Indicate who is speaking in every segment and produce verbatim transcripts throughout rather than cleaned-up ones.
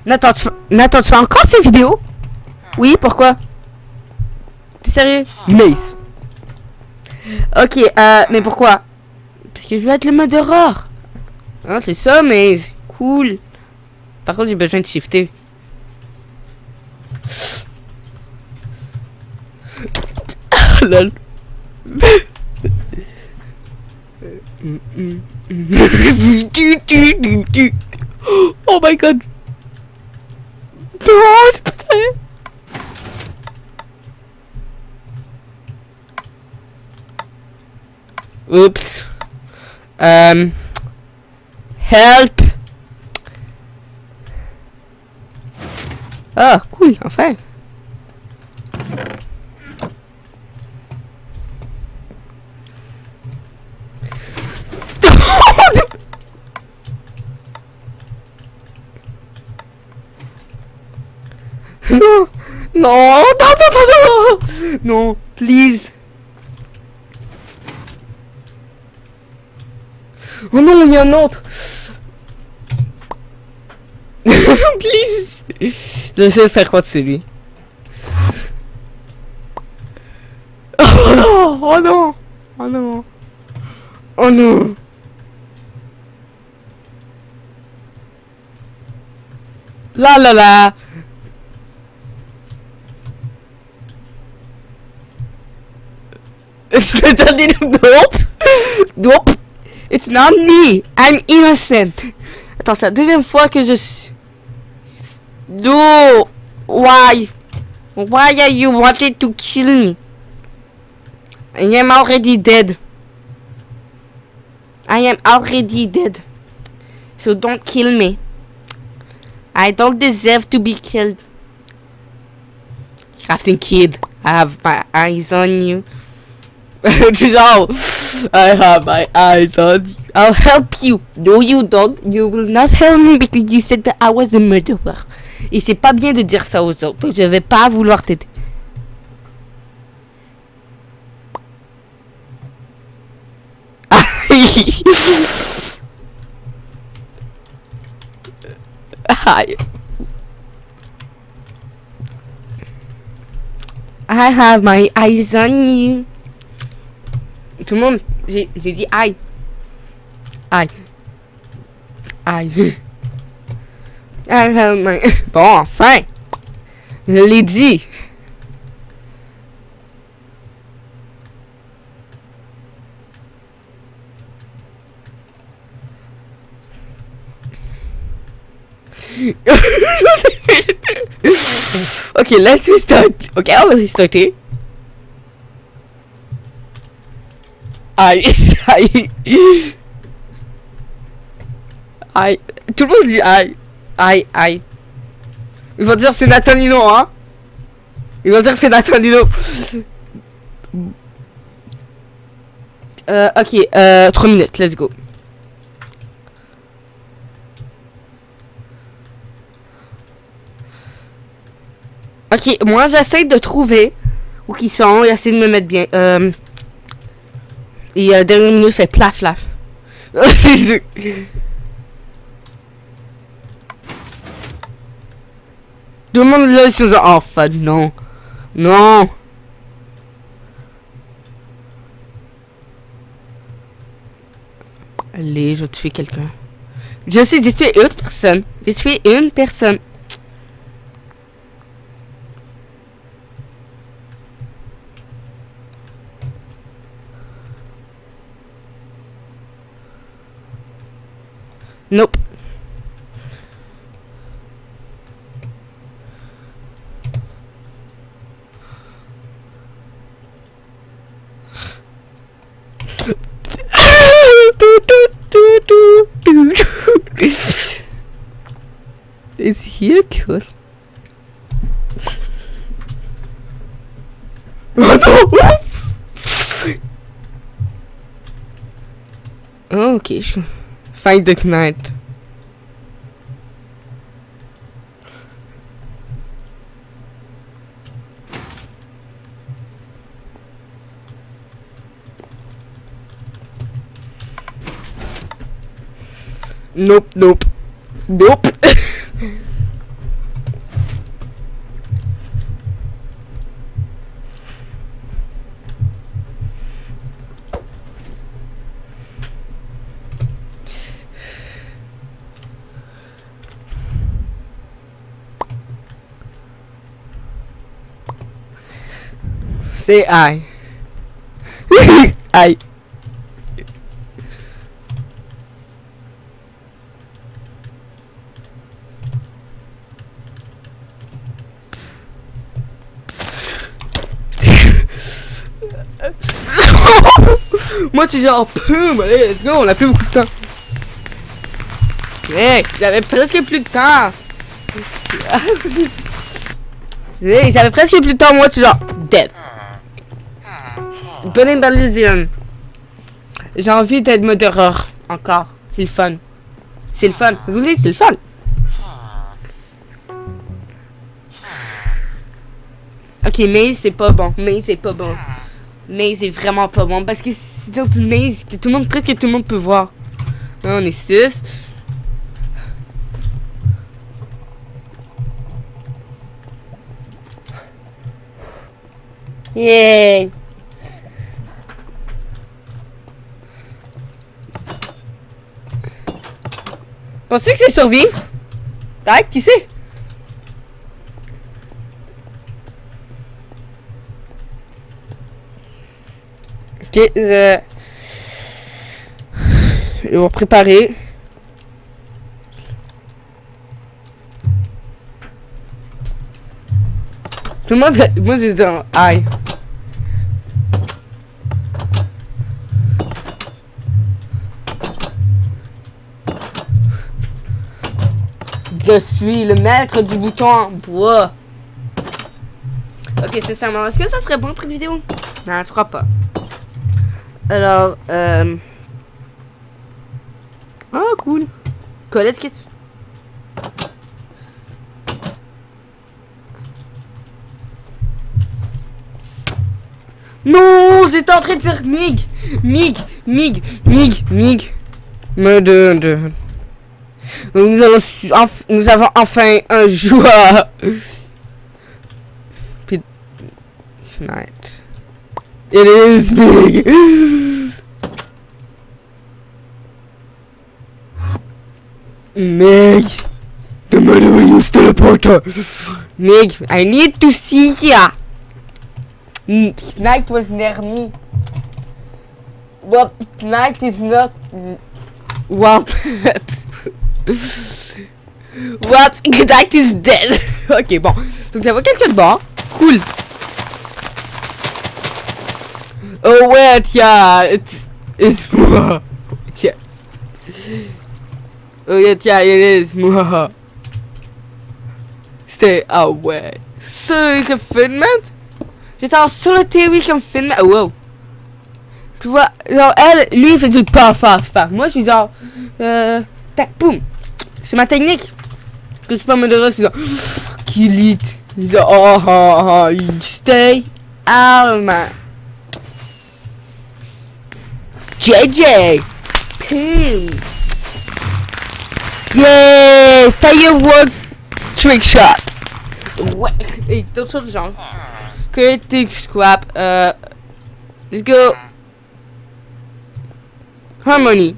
Speaker 1: Nathan, tu, fais- Nathan, tu fais encore ces vidéos? Oui, pourquoi? T'es sérieux? Mace. Ok, euh, mais pourquoi? Parce que je veux être le mode horreur. Hein, c'est ça, mais cool. Par contre, j'ai besoin de shifter. Lol. Oh my god. Non, c'est pas sérieux. Oups. Um, help. Ah, cool, enfin. Non, non, non, non, non, non, non, please. Oh non, il y a un autre. Please. J'essaie de faire quoi de celui. Oh non, oh non, oh non, oh non. La la la. Nope. Nope. It's not me. I'm innocent. Attends, c'est la deuxième fois que je suis... No. Why? Why are you wanting to kill me? I am already dead. I am already dead. So don't kill me. I don't deserve to be killed. Crafting kid. I have my eyes on you. No, I have my eyes on you. I'll help you. No, you don't. You will not help me because you said that I was a murderer. Et c'est pas bien de dire ça aux autres. Donc je vais pas vouloir t'aider. I I have my eyes on you. Tout le monde, j'ai dit aïe. Aïe. Aïe. I have my... Bon, enfin. Je l'ai dit. Okay, let's restart. Okay, I will restart it. Aïe, aïe, aïe. Tout le monde dit aïe, aïe, aïe. Ils vont dire c'est Nathanino, hein. Ils vont dire c'est Nathanino. Euh, ok, euh, trois minutes, let's go. Ok, moi j'essaie de trouver où qu'ils sont, j'essaie de me mettre bien. Euh, et euh, dernière minute fait plaf plaf. Tout le monde là ils sont genre, oh fuck, non. Non. Allez, je vais tuer quelqu'un. Je sais, j'ai tué une personne. J'ai tué une personne. Nope. Is he good? Oh no! Oh, okay, sure. Find the knight. Nope, nope, nope. C'est aïe. Aïe. Moi tu genre poum, allez let's go, on a plus beaucoup de temps. Hey, j'avais presque plus de temps. Hey, j'avais presque plus de temps, moi tu genre dead. Bonne dans les yeux. J'ai envie d'être mode horreur encore. C'est le fun. C'est le fun. Je vous dis, c'est le fun. Ok, mais c'est pas bon. Mais c'est pas bon. Mais c'est vraiment pas bon. Parce que c'est surtout Maze que tout le monde, presque tout le monde peut voir. Là, on est six. Yeah. Pensez que c'est survivre? Tac, qui c'est? Ok, je... Ils vont préparer. Tout le monde, moi c'est dans aïe. Je suis le maître du bouton en bois. Ok, c'est ça. Est-ce que ça serait bon pour une vidéo? Non, je crois pas. Alors, euh... ah, cool. Colette Kit. Non, j'étais en train de dire Mig. Mig, Mig, Mig, Mig. Me de... de... Nous, allons, enf nous avons enfin un joueur. Puis... Night. It is big. Meg. The mother will use teleporter. Meg, I need to see ya. Night was near me. Well, night is not... Well... What? Night is dead. Ok, bon. Donc ça va quelqu'un de bord. Cool. Oh ouais, tiens. It's, it's moi. Tiens. Oh yeah, tiens, it is moi. Stay away. Solitary confinement? J'étais en solitary confinement. Oh, wow. Tu vois, genre, elle, lui, il fait du pas fort, pas. Moi, je suis genre, euh, tac, boum. C'est ma technique. Que je peux me dire, c'est genre, kill it. Il dit, oh, oh, oh, you stay out of my. J J. Pim. Yay! Firework trick shot. Ouais. Et d'autres choses du genre. Critic scrap. Euh. Let's go. Harmony.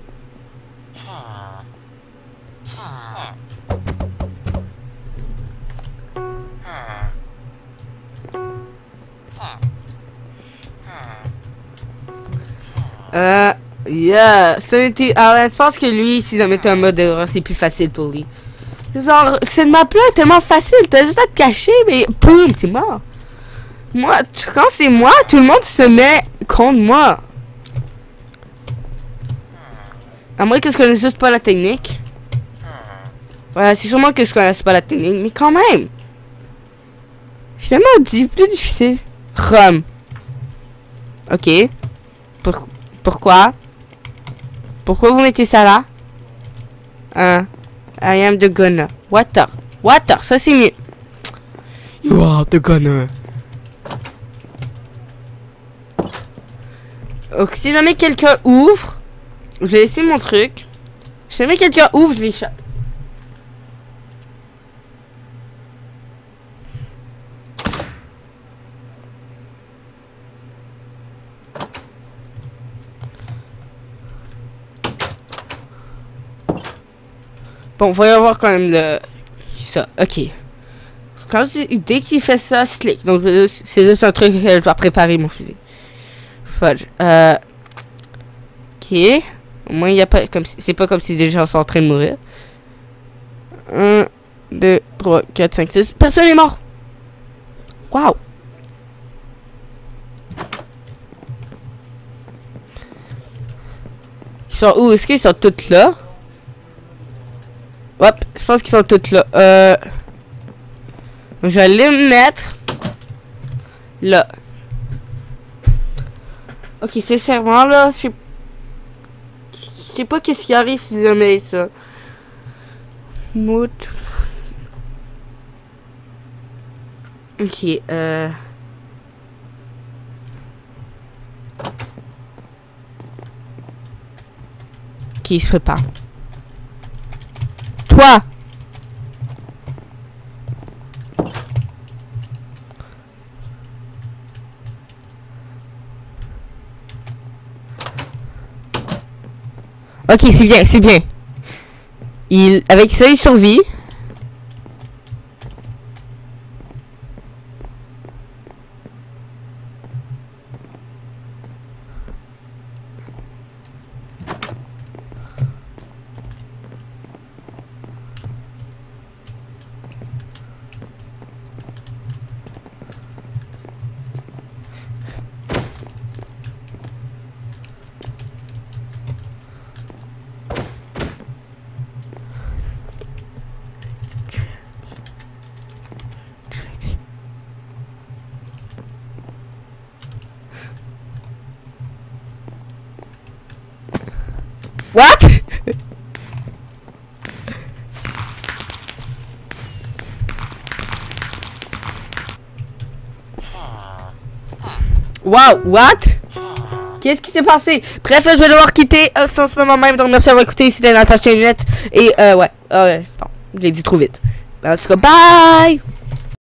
Speaker 1: Euh, yeah, Sanity. Alors, je pense que lui, si on mettait un mode d'erreur, c'est plus facile pour lui. Genre, cette map-là est tellement facile, t'as juste à te cacher, mais boum, t'es mort. Moi, quand c'est moi, tout le monde se met contre moi. À moins que je connaisse juste pas la technique. Voilà, c'est sûrement que je connaisse pas la technique, mais quand même. C'est tellement dit, plus difficile. Rum. Ok. Pour, pourquoi? Pourquoi vous mettez ça là? Hein? I am the gunner. Water. Water, ça c'est mieux. You are the gunner. Donc si jamais quelqu'un ouvre, je vais laisser mon truc. Si jamais quelqu'un ouvre, je les chope. Bon, voyons voir quand même le... Ça, ok. quand je, dès qu'il fait ça, slick. Donc, c'est juste un truc que je dois préparer mon fusil. Fudge. Euh... Ok. Au moins, il y a pas... comme c'est pas comme si des gens sont en train de mourir. un, deux, trois, quatre, cinq, six. Personne n'est mort. Waouh. Ils sont où? Est-ce qu'ils sont tous là? Hop, je pense qu'ils sont tous là. Euh... Je vais les mettre là. Ok, sincèrement là, je sais... Je sais pas qu'est-ce qui arrive si jamais ça. Mout. Ok, euh... Ok, il se prépare. Toi! Ok, c'est bien, c'est bien. Il, avec ça, il survit. What? Wow, what? Qu'est-ce qui s'est passé? Bref, je vais devoir quitter euh, en ce moment même. Donc merci d'avoir écouté. C'était Natasha Net. Et euh, ouais, euh, bon, je l'ai dit trop vite. En tout cas, bye!